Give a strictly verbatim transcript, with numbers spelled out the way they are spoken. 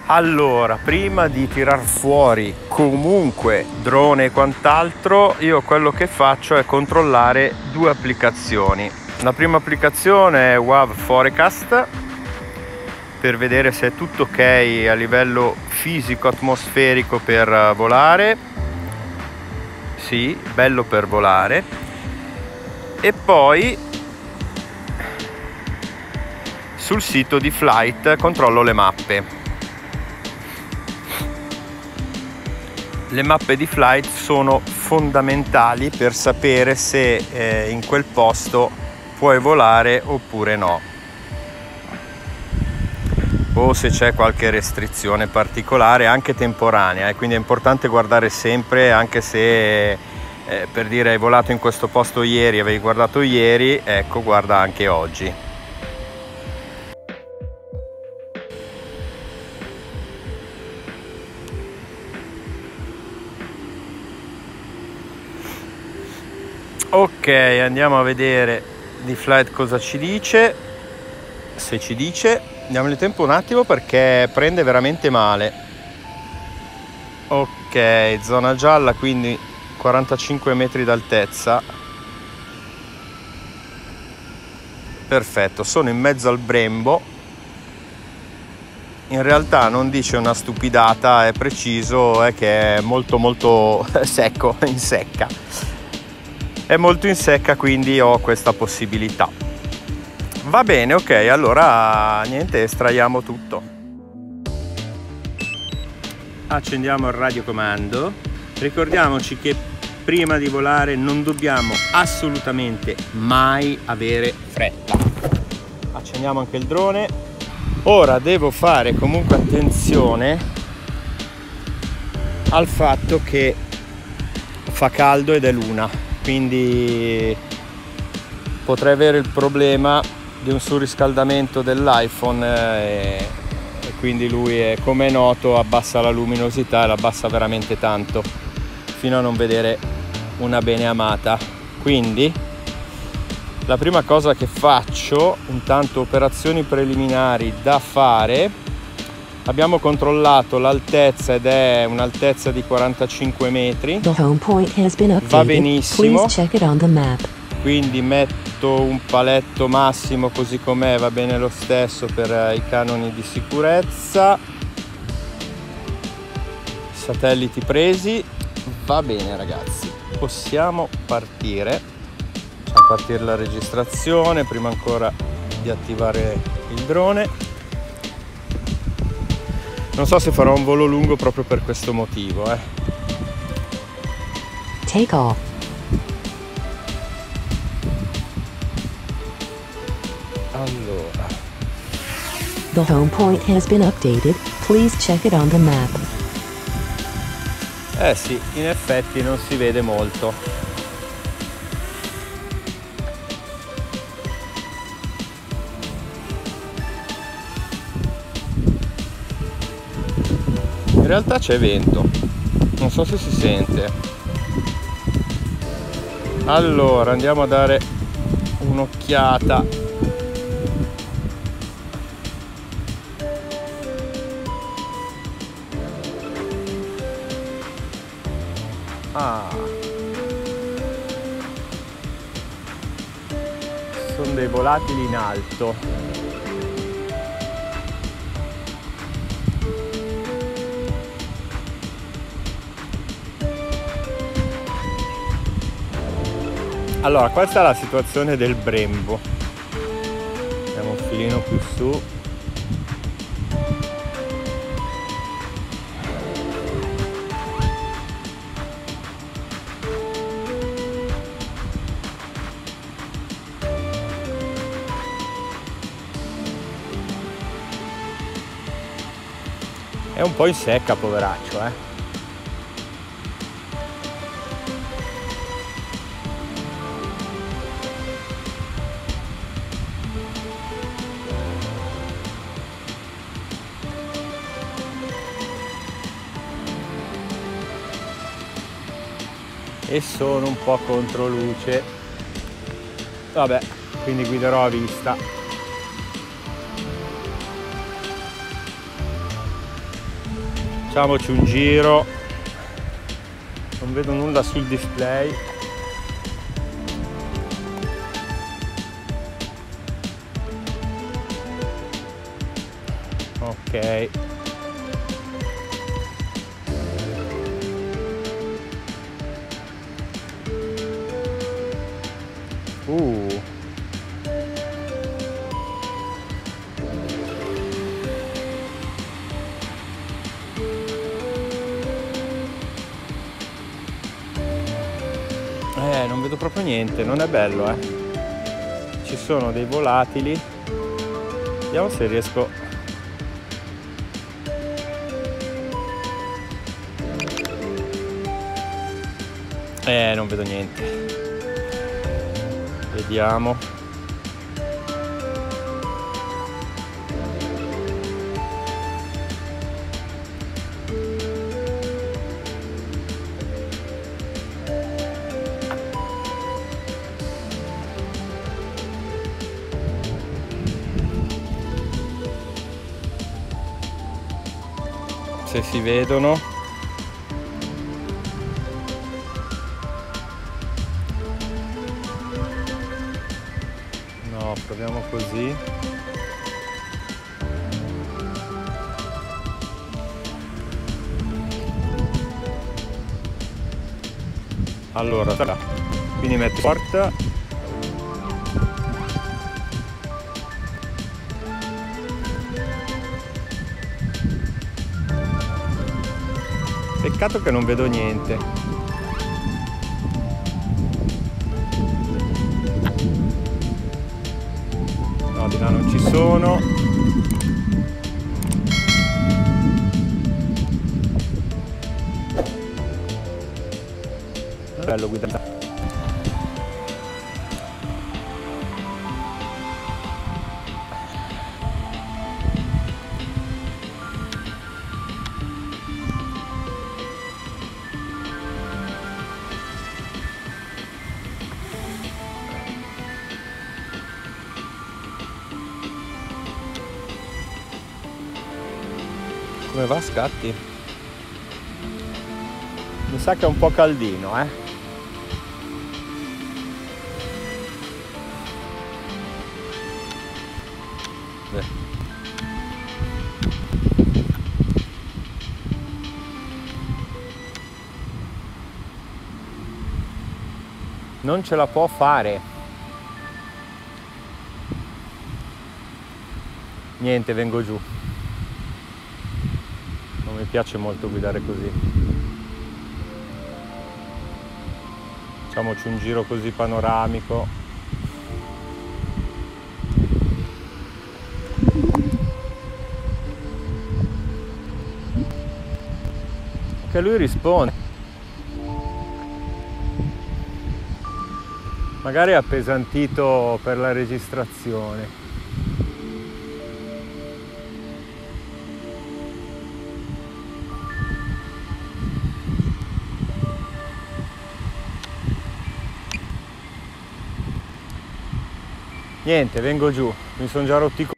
Allora, prima di tirar fuori comunque drone e quant'altro, io quello che faccio è controllare due applicazioni. La prima applicazione è Wav Forecast, per vedere se è tutto ok a livello fisico atmosferico per volare. Sì, bello per volare. E poi sul sito di Flight controllo le mappe. Le mappe di Flight sono fondamentali per sapere se eh, in quel posto puoi volare oppure no, o se c'è qualche restrizione particolare anche temporanea, e quindi è importante guardare sempre, anche se eh, per dire hai volato in questo posto ieri, avevi guardato ieri, ecco, guarda anche oggi. Ok, andiamo a vedere di Flight cosa ci dice, se ci dice. Diamogli tempo un attimo perché prende veramente male. Ok, zona gialla, quindi quarantacinque metri d'altezza. Perfetto, sono in mezzo al Brembo. In realtà non dice una stupidata, è preciso, è che è molto molto secco, in secca. È molto in secca, quindi ho questa possibilità. Va bene, ok, allora niente, estraiamo tutto. Accendiamo il radiocomando. Ricordiamoci che prima di volare non dobbiamo assolutamente mai avere fretta. Accendiamo anche il drone. Ora devo fare comunque attenzione al fatto che fa caldo ed è luna, quindi potrei avere il problema di un surriscaldamento dell'iPhone e, e quindi lui, è, come è noto, abbassa la luminosità e la abbassa veramente tanto fino a non vedere una bene amata. Quindi la prima cosa che faccio, intanto operazioni preliminari da fare, abbiamo controllato l'altezza ed è un'altezza di quarantacinque metri, va benissimo, quindi metto un paletto massimo così com'è, va bene lo stesso per i canoni di sicurezza. Satelliti presi, va bene ragazzi, possiamo partire. Facciamo partire la registrazione prima ancora di attivare il drone. Non so se farò un volo lungo proprio per questo motivo, eh. Take off. Allora. The home point has been updated. Please check it on the map. Eh sì, in effetti non si vede molto. In realtà c'è vento, non so se si sente. Allora andiamo a dare un'occhiata. Ah, sono dei volatili in alto. Allora, questa è la situazione del Brembo. Andiamo un filino più su. È un po' in secca, poveraccio, eh. E sono un po' contro luce, vabbè, quindi guiderò a vista. Facciamoci un giro. Non vedo nulla sul display. Ok. Uh. Eh, non vedo proprio niente, non è bello, eh. Ci sono dei volatili. Vediamo se riesco. Eh, non vedo niente. Vediamo. Se si vedono. No, proviamo così. Allora, quindi metto forte. Peccato che non vedo niente. No, di là non ci sono. Bello guidare. Come va a scatti? Mi sa che è un po' caldino, eh? Beh. Non ce la può fare. Niente, vengo giù. Non mi piace molto guidare così. Facciamoci un giro così panoramico. Che lui risponde. Magari è appesantito per la registrazione. Niente, vengo giù, mi sono già rotti i